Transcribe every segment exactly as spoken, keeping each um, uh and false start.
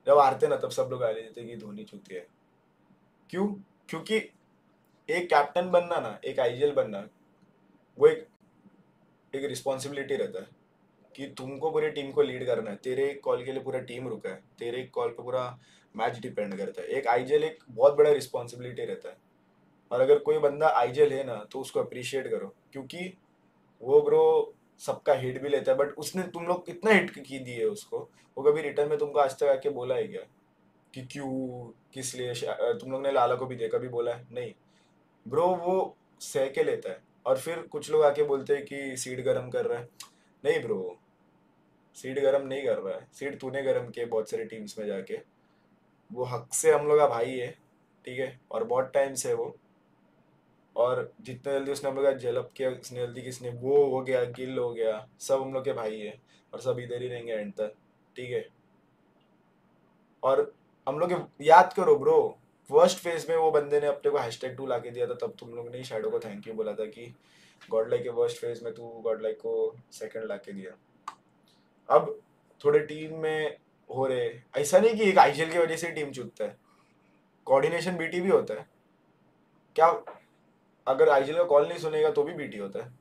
जब हारते ना तब सब लोग गाली देते कि धोनी चूतिया है। क्यों? क्योंकि एक कैप्टन बनना ना, एक आईजीएल बनना, वो एक एक रिस्पॉन्सिबिलिटी रहता है कि तुमको पूरी टीम को लीड करना है। तेरे एक कॉल के लिए पूरा टीम रुका है, तेरे एक कॉल पे पूरा मैच डिपेंड करता है। एक आईजीएल एक बहुत बड़ा रिस्पॉन्सिबिलिटी रहता है। और अगर कोई बंदा आईजीएल है ना तो उसको अप्रिशिएट करो, क्योंकि वो ब्रो सबका हिट भी लेता है, बट उसने तुम लोग कितना हिट की दी है उसको, वो कभी रिटर्न में तुमको आज तक आके बोला है क्या कि क्यों, किस लिए? तुम लोग ने लाला को भी देखा, भी बोला है नहीं ब्रो, वो सह के लेता है। और फिर कुछ लोग आके बोलते हैं कि सीट गरम कर रहा है। नहीं ब्रो, सीट गरम नहीं कर रहा है, सीट तूने गरम किए बहुत सारी टीम्स में जाके। वो हक से हम लोग का भाई है, ठीक है, और बहुत टाइम से है वो। और जितने जल्दी उसने हम लोग का जेलअप किया, उसने जल्दी किसने, वो हो गया, गिल हो गया, सब हम लोग के भाई है। और सब इधर ही रहेंगे एंड तक, ठीक है। और हम लोग के- याद करो ब्रो, फर्स्ट फेज में वो बंदे ने अपने को हैशटैग टू लाके दिया था, तब तुम लोग ने शैडो को थैंक यू बोला था कि गॉड लाइक के फर्स्ट फेज में तू गॉड लाइक को सेकंड लाके दिया। अब थोड़े टीम में हो रहे, ऐसा नहीं कि एक आईजीएल की वजह से टीम चूतता है, कोऑर्डिनेशन बीटी भी होता है क्या? अगर आईजीएल का कॉल नहीं सुनेगा तो भी बीटी होता है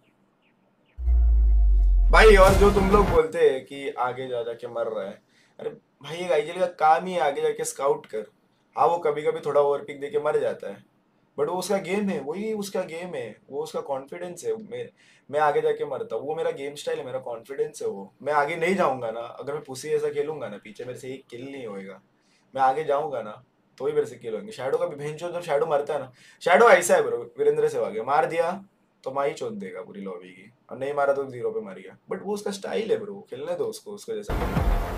भाई। और जो तुम लोग बोलते हैं कि आगे जा जाके मर रहा है, अरे भाई एक आईजीएल का काम ही है आगे जाके स्काउट कर। हाँ वो कभी कभी थोड़ा ओवरपिक देके मर जाता है, बट वो उसका गेम है, वही उसका गेम है, वो उसका कॉन्फिडेंस है। मैं मैं आगे जाके मरता हूँ, वो मेरा गेम स्टाइल है, मेरा कॉन्फिडेंस है। वो मैं आगे नहीं जाऊंगा ना, अगर मैं पुसी ऐसा खेलूंगा ना, पीछे मेरे से एक किल नहीं होएगा, मैं आगे जाऊंगा ना तो ही मेरे से किल होंगे। शैडो का भी भेंचो, जब शैडो मरता है ना, शैडो ऐसा है ब्रो, वीरेंद्र से आगे मार दिया तो माँ ही चोद देगा पूरी लॉबी की, और नहीं मारा तो जीरो पे मर गया। बट वो उसका स्टाइल है ब्रो, खेलने दो उसको, उसको जैसा खेलना है।